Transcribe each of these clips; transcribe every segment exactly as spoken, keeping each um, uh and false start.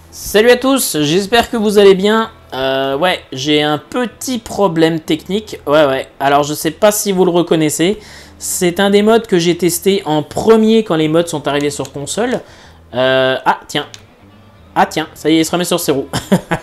Salut à tous, j'espère que vous allez bien. Euh, ouais, j'ai un petit problème technique. Ouais, ouais. Alors, je sais pas si vous le reconnaissez. C'est un des modes que j'ai testé en premier quand les modes sont arrivés sur console. Euh, ah, tiens. Ah, tiens, ça y est, il se remet sur ses roues.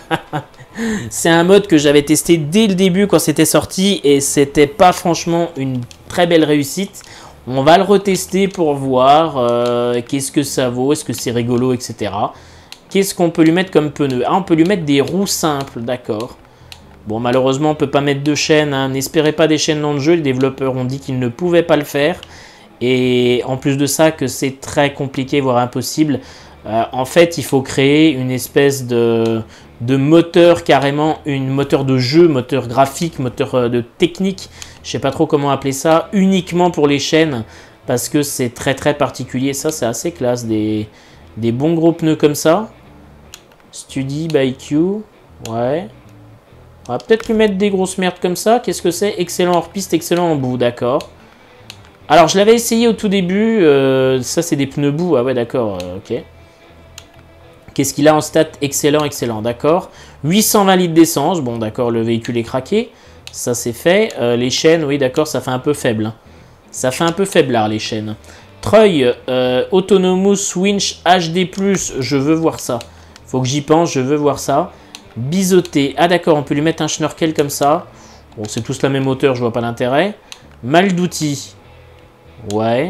C'est un mode que j'avais testé dès le début quand c'était sorti et c'était pas franchement une très belle réussite. On va le retester pour voir euh, qu'est-ce que ça vaut, est-ce que c'est rigolo, et cetera. Qu'est-ce qu'on peut lui mettre comme pneu? Ah, on peut lui mettre des roues simples, d'accord. Bon, malheureusement, on ne peut pas mettre de chaînes. Hein. N'espérez pas des chaînes dans le jeu. Les développeurs ont dit qu'ils ne pouvaient pas le faire. Et en plus de ça, que c'est très compliqué, voire impossible. Euh, en fait, il faut créer une espèce de, de moteur carrément, une moteur de jeu, moteur graphique, moteur de technique. Je ne sais pas trop comment appeler ça, uniquement pour les chaînes. Parce que c'est très très particulier. Ça, c'est assez classe. Des, des bons gros pneus comme ça. Study by Q, ouais. On va peut-être lui mettre des grosses merdes comme ça. Qu'est-ce que c'est? Excellent hors piste, excellent en bout, d'accord. Alors, je l'avais essayé au tout début. Euh, ça, c'est des pneus boue. Ah ouais, d'accord, euh, ok. Qu'est-ce qu'il a en stat? Excellent, excellent, d'accord. huit cent vingt litres d'essence. Bon, d'accord, le véhicule est craqué. Ça, c'est fait. Euh, les chaînes, oui, d'accord, ça fait un peu faible. Hein. Ça fait un peu faiblard, les chaînes. Treuil, euh, Autonomous Winch H D plus, je veux voir ça. Faut que j'y pense, je veux voir ça. Biseauté. Ah d'accord, on peut lui mettre un schnorkel comme ça. Bon, c'est tous la même hauteur, je vois pas l'intérêt. Mal d'outils. Ouais.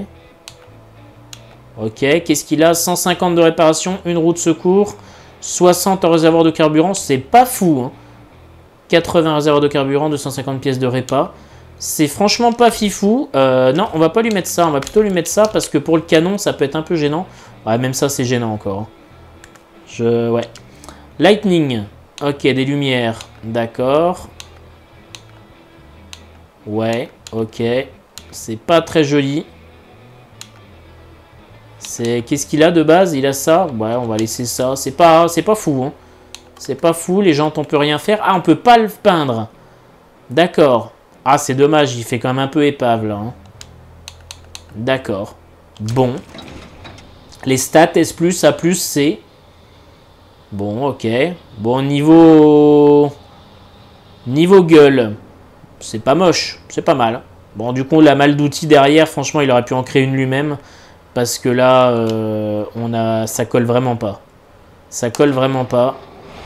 Ok, qu'est-ce qu'il a? cent cinquante de réparation, une roue de secours, soixante en réservoir de carburant, c'est pas fou. Hein. quatre-vingts réservoirs de carburant, deux cent cinquante pièces de répa. C'est franchement pas fifou. Euh, non, on va pas lui mettre ça, on va plutôt lui mettre ça parce que pour le canon, ça peut être un peu gênant. Ouais, même ça, c'est gênant encore. Je... Ouais. Lightning. Ok, des lumières. D'accord. Ouais, ok. C'est pas très joli. C'est... Qu'est-ce qu'il a de base? Il a ça. Ouais, on va laisser ça. C'est pas... C'est pas fou. Hein. C'est pas fou. Les jantes, on peut rien faire. Ah, on peut pas le peindre. D'accord. Ah, c'est dommage. Il fait quand même un peu épave, là. Hein. D'accord. Bon. Les stats S plus, A plus, C. Bon, ok. Bon, niveau... Niveau gueule. C'est pas moche. C'est pas mal. Bon, du coup, la malle d'outils derrière, franchement, il aurait pu en créer une lui-même. Parce que là, euh, on a... ça colle vraiment pas. Ça colle vraiment pas.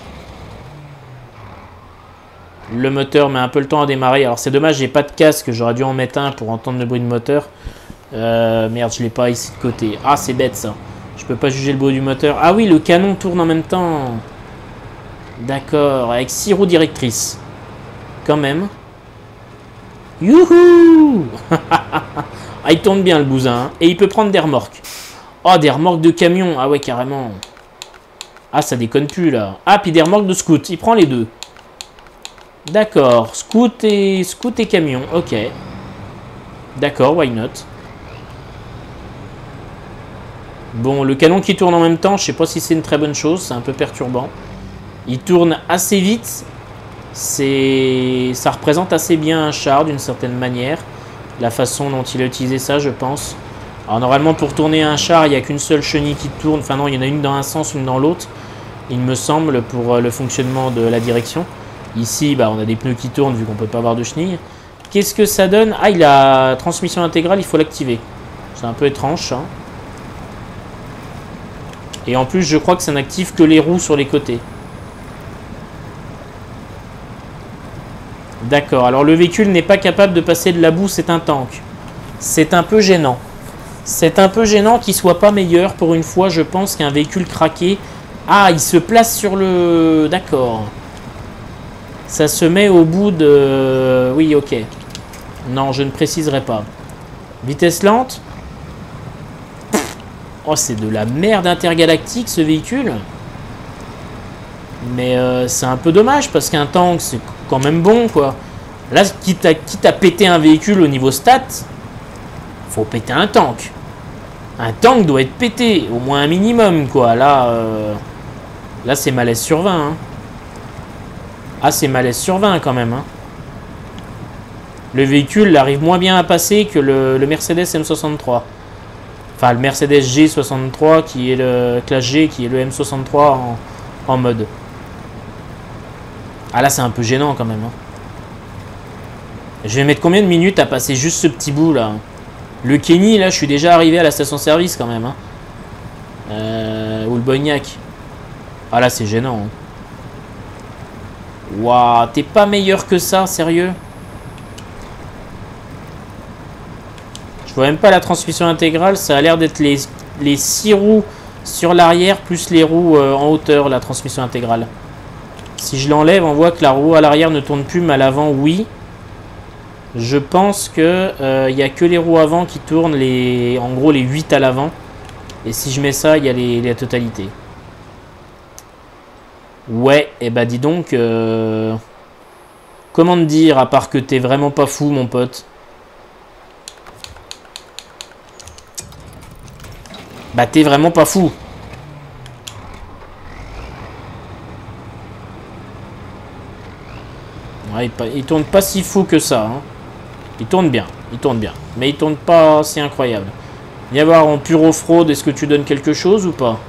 Le moteur met un peu le temps à démarrer. Alors, c'est dommage, j'ai pas de casque. J'aurais dû en mettre un pour entendre le bruit de moteur. Euh, merde, je l'ai pas ici de côté. Ah, c'est bête, ça. Je peux pas juger le bruit du moteur. Ah oui, le canon tourne en même temps. D'accord, avec six roues directrices. Quand même. Youhou. Ah, il tourne bien le bousin. Hein. Et il peut prendre des remorques. Oh, des remorques de camion. Ah ouais, carrément. Ah, ça déconne plus, là. Ah, puis des remorques de scout. Il prend les deux. D'accord. Scout et, scout et camion. Ok. D'accord, why not. Bon, le canon qui tourne en même temps, je sais pas si c'est une très bonne chose, c'est un peu perturbant. Il tourne assez vite, c'est, ça représente assez bien un char d'une certaine manière, la façon dont il a utilisé ça, je pense. Alors normalement, pour tourner un char, il n'y a qu'une seule chenille qui tourne, enfin non, il y en a une dans un sens, une dans l'autre, il me semble, pour le fonctionnement de la direction. Ici, bah, on a des pneus qui tournent vu qu'on peut pas avoir de chenille. Qu'est-ce que ça donne? Ah, il a transmission intégrale, il faut l'activer. C'est un peu étrange, ça. Et en plus, je crois que ça n'active que les roues sur les côtés. D'accord. Alors, le véhicule n'est pas capable de passer de la boue. C'est un tank. C'est un peu gênant. C'est un peu gênant qu'il ne soit pas meilleur. Pour une fois, je pense qu'un véhicule craqué... Ah, il se place sur le... D'accord. Ça se met au bout de... Oui, ok. Non, je ne préciserai pas. Vitesse lente. Oh, c'est de la merde intergalactique, ce véhicule. Mais euh, c'est un peu dommage, parce qu'un tank, c'est quand même bon, quoi. Là, quitte à, quitte à péter un véhicule au niveau stat, faut péter un tank. Un tank doit être pété, au moins un minimum, quoi. Là, euh, là c'est malaise sur vingt. Hein. Ah, c'est malaise sur vingt, quand même. Hein. Le véhicule arrive moins bien à passer que le, le Mercedes M soixante-trois. Enfin, le Mercedes G soixante-trois, qui est le classe G, qui est le M soixante-trois en, En mode. Ah là, c'est un peu gênant quand même. Hein. Je vais mettre combien de minutes à passer juste ce petit bout là? Le Kenny, là, je suis déjà arrivé à la station-service quand même. Hein. Euh, ou le Bognac. Ah là, c'est gênant. Hein. Waouh, t'es pas meilleur que ça, sérieux? Je vois même pas la transmission intégrale. Ça a l'air d'être les, les six roues sur l'arrière plus les roues euh, en hauteur, la transmission intégrale. Si je l'enlève, on voit que la roue à l'arrière ne tourne plus, mais à l'avant, oui. Je pense que euh, il n'y a que les roues avant qui tournent, les, en gros les huit à l'avant. Et si je mets ça, il y a les, la totalité. Ouais, et bah dis donc... Euh, comment te dire, à part que t'es vraiment pas fou, mon pote. Bah t'es vraiment pas fou. Ouais, il, il tourne pas si fou que ça. Hein. Il tourne bien, il tourne bien. Mais il tourne pas si incroyable. Viens voir en pure off-road, est-ce que tu donnes quelque chose ou pas?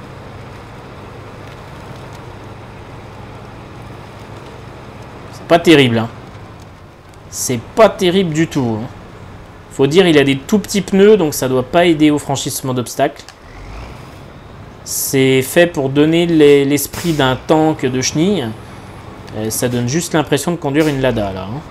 C'est pas terrible. Hein. C'est pas terrible du tout. Hein. Faut dire, il a des tout petits pneus, donc ça doit pas aider au franchissement d'obstacles. C'est fait pour donner l'esprit d'un tank de chenille. Et ça donne juste l'impression de conduire une Lada, là. Hein.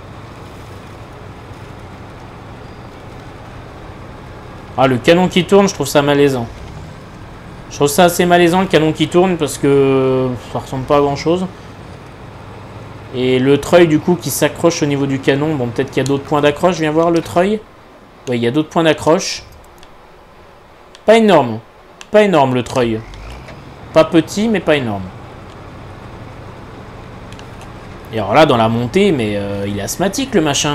Ah, le canon qui tourne, je trouve ça malaisant. Je trouve ça assez malaisant, le canon qui tourne, parce que ça ressemble pas à grand-chose. Et le treuil, du coup, qui s'accroche au niveau du canon. Bon, peut-être qu'il y a d'autres points d'accroche. Viens voir le treuil. Oui, il y a d'autres points d'accroche. Pas énorme. Pas énorme, le treuil. Pas petit, mais pas énorme. Et alors là, dans la montée, mais euh, il est asthmatique, le machin.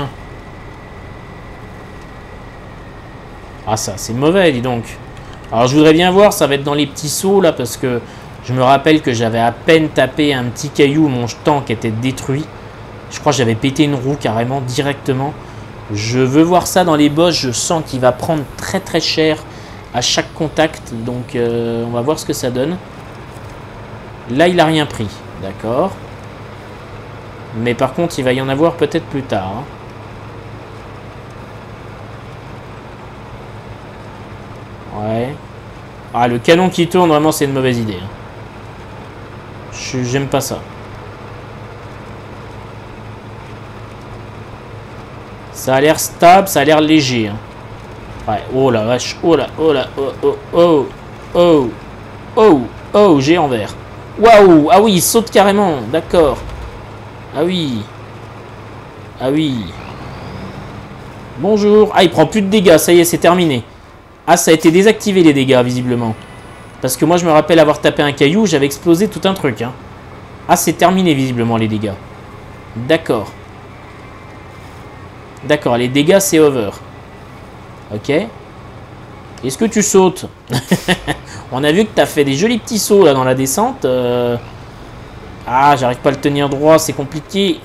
Ah, ça, c'est mauvais, dis donc. Alors, je voudrais bien voir, ça va être dans les petits sauts, là, parce que je me rappelle que j'avais à peine tapé un petit caillou, mon tank était détruit. Je crois que j'avais pété une roue carrément, directement. Je veux voir ça dans les boss, je sens qu'il va prendre très très cher à chaque contact. Donc, euh, on va voir ce que ça donne. Là, il a rien pris, d'accord. Mais par contre, il va y en avoir peut-être plus tard. Hein. Ouais. Ah, le canon qui tourne, vraiment, c'est une mauvaise idée. Hein. J'aime pas ça. Ça a l'air stable, ça a l'air léger. Hein. Ouais, oh la vache, oh là, oh là, oh, oh, oh, oh, oh, oh, géant vert. Waouh, ah oui, il saute carrément, d'accord. Ah oui. Ah oui. Bonjour. Ah, il prend plus de dégâts, ça y est, c'est terminé. Ah, ça a été désactivé les dégâts, visiblement. Parce que moi, je me rappelle avoir tapé un caillou, j'avais explosé tout un truc. Hein. Ah, c'est terminé, visiblement, les dégâts. D'accord. D'accord, les dégâts, c'est over. Ok. Est-ce que tu sautes? On a vu que tu as fait des jolis petits sauts, là, dans la descente. Euh... Ah, j'arrive pas à le tenir droit, c'est compliqué.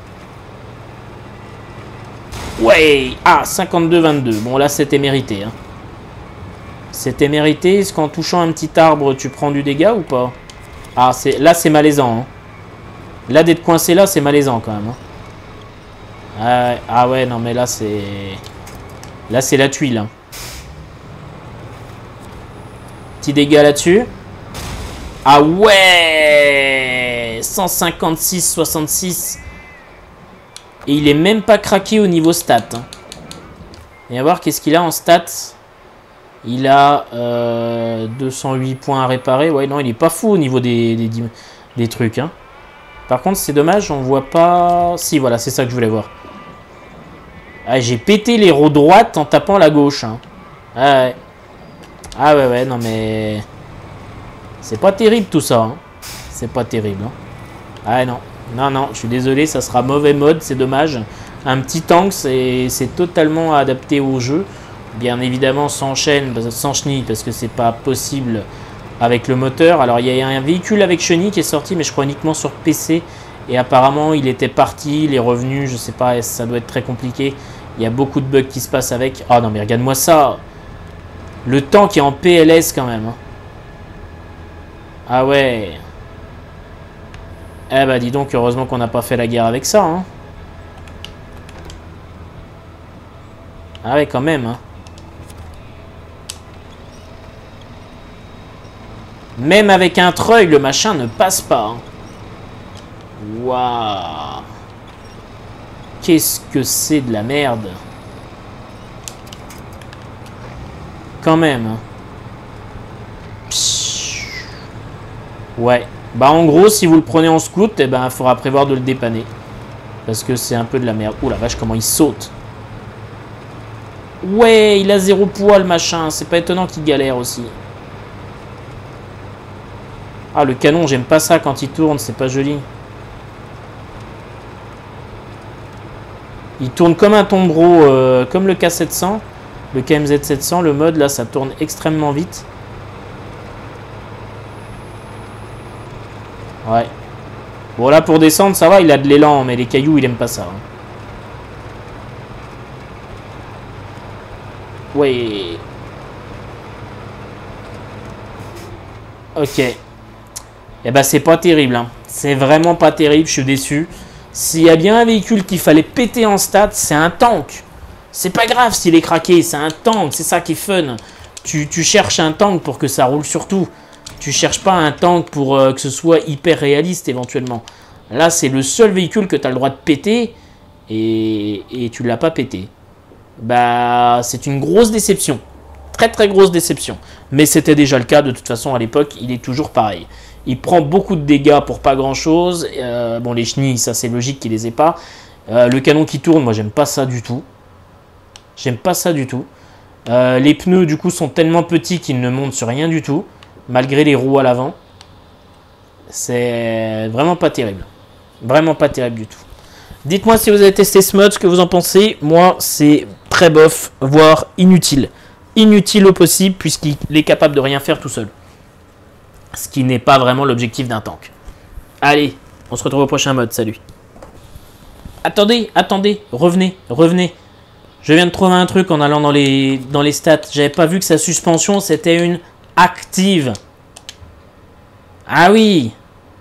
Ouais. Ah, cinquante-deux vingt-deux. Bon, là, c'était mérité. Hein. C'était mérité. Est-ce qu'en touchant un petit arbre, tu prends du dégât ou pas? Ah, là, c'est malaisant. Hein. Là, d'être coincé là, c'est malaisant quand même. Hein. Ah, ah ouais, non, mais là, c'est... Là, c'est la tuile. Hein. Petit dégât là-dessus. Ah ouais, cent cinquante-six soixante-six. Et il est même pas craqué au niveau stats. Hein. Et à voir qu'est-ce qu'il a en stats. Il a euh, deux cent huit points à réparer. Ouais, non, il est pas fou au niveau des, des, des trucs. Hein. Par contre, c'est dommage, on voit pas... Si, voilà, c'est ça que je voulais voir. Ah, j'ai pété les roues droites en tapant la gauche. Hein. Ah ouais. Ah ouais, ouais, non mais... C'est pas terrible tout ça. Hein. C'est pas terrible. Hein. Ah non. Non, non, je suis désolé, ça sera mauvais mode, c'est dommage. Un petit tank, c'est totalement adapté au jeu. Bien évidemment sans chaîne, sans chenille, parce que c'est pas possible avec le moteur. Alors il y a un véhicule avec chenille qui est sorti, mais je crois uniquement sur P C. Et apparemment il était parti, il est revenu, je sais pas, ça doit être très compliqué. Il y a beaucoup de bugs qui se passent avec. Ah non mais regarde-moi ça. Le tank est en P L S quand même. Ah ouais. Eh bah dis donc, heureusement qu'on n'a pas fait la guerre avec ça. Hein. Ah ouais, quand même. Hein. Même avec un treuil, le machin ne passe pas. Hein. Waouh. Qu'est-ce que c'est de la merde. Quand même. Hein. Ouais. Bah en gros, si vous le prenez en scout, eh ben, il faudra prévoir de le dépanner. Parce que c'est un peu de la merde. Ouh la vache, comment il saute. Ouais, il a zéro poids le machin. C'est pas étonnant qu'il galère aussi. Ah, le canon, j'aime pas ça quand il tourne. C'est pas joli. Il tourne comme un tombereau, euh, comme le K sept cents. Le K M Z sept cents, le mode, là, ça tourne extrêmement vite. Ouais. Bon, là, pour descendre, ça va, il a de l'élan, mais les cailloux, il aime pas ça. Hein. Ouais. Ok. Eh ben, c'est pas terrible. Hein. C'est vraiment pas terrible, je suis déçu. S'il y a bien un véhicule qu'il fallait péter en stats, c'est un tank. C'est pas grave s'il est craqué, c'est un tank, c'est ça qui est fun. Tu, tu cherches un tank pour que ça roule surtout. Tu cherches pas un tank pour euh, que ce soit hyper réaliste éventuellement. Là, c'est le seul véhicule que tu as le droit de péter et, et tu l'as pas pété. Bah, c'est une grosse déception. Très très grosse déception. Mais c'était déjà le cas de toute façon à l'époque, il est toujours pareil. Il prend beaucoup de dégâts pour pas grand chose. Euh, bon, les chenilles, ça c'est logique qu'il les ait pas. Euh, le canon qui tourne, moi j'aime pas ça du tout. J'aime pas ça du tout. Euh, les pneus du coup sont tellement petits qu'ils ne montent sur rien du tout. Malgré les roues à l'avant. C'est vraiment pas terrible. Vraiment pas terrible du tout. Dites-moi si vous avez testé ce mode, ce que vous en pensez. Moi, c'est très bof, voire inutile. Inutile au possible, puisqu'il est capable de rien faire tout seul. Ce qui n'est pas vraiment l'objectif d'un tank. Allez, on se retrouve au prochain mode. Salut. Attendez, attendez, revenez, revenez. Je viens de trouver un truc en allant dans les, dans les stats. J'avais pas vu que sa suspension, c'était une active. Ah oui.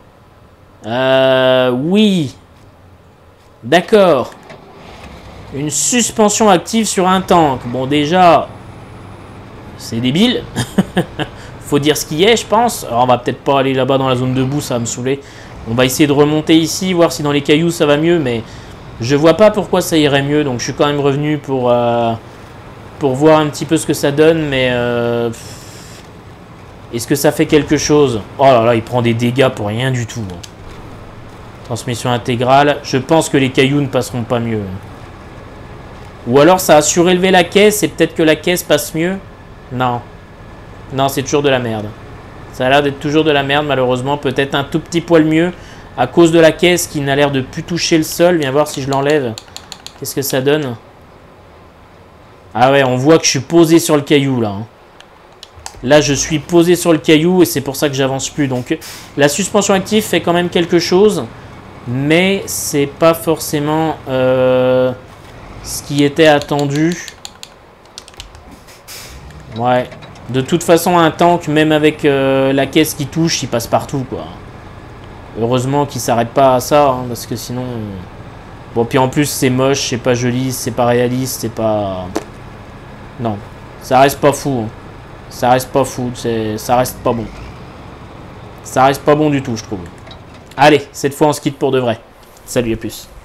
Euh, oui. D'accord. Une suspension active sur un tank. Bon, déjà, c'est débile. Faut dire ce qui est, je pense. Alors, on va peut-être pas aller là-bas dans la zone de boue, ça va me saouler. On va essayer de remonter ici, voir si dans les cailloux ça va mieux, mais je vois pas pourquoi ça irait mieux. Donc, je suis quand même revenu pour, euh, pour voir un petit peu ce que ça donne, mais euh, est-ce que ça fait quelque chose? Oh là là, il prend des dégâts pour rien du tout. Transmission intégrale. Je pense que les cailloux ne passeront pas mieux. Ou alors ça a surélevé la caisse et peut-être que la caisse passe mieux. Non. Non, c'est toujours de la merde. Ça a l'air d'être toujours de la merde, malheureusement. Peut-être un tout petit poil mieux à cause de la caisse qui n'a l'air de plus toucher le sol. Viens voir si je l'enlève. Qu'est-ce que ça donne? Ah ouais, on voit que je suis posé sur le caillou, là. Là, je suis posé sur le caillou et c'est pour ça que j'avance plus. Donc, la suspension active fait quand même quelque chose. Mais c'est pas forcément euh, ce qui était attendu. Ouais. De toute façon, un tank, même avec euh, la caisse qui touche, il passe partout, quoi. Heureusement qu'il s'arrête pas à ça, hein, parce que sinon... Bon, puis en plus, c'est moche, c'est pas joli, c'est pas réaliste, c'est pas... Non. Ça reste pas fou. Hein. Ça reste pas fou, ça reste pas bon. Ça reste pas bon du tout, je trouve. Allez, cette fois, on se quitte pour de vrai. Salut, à plus.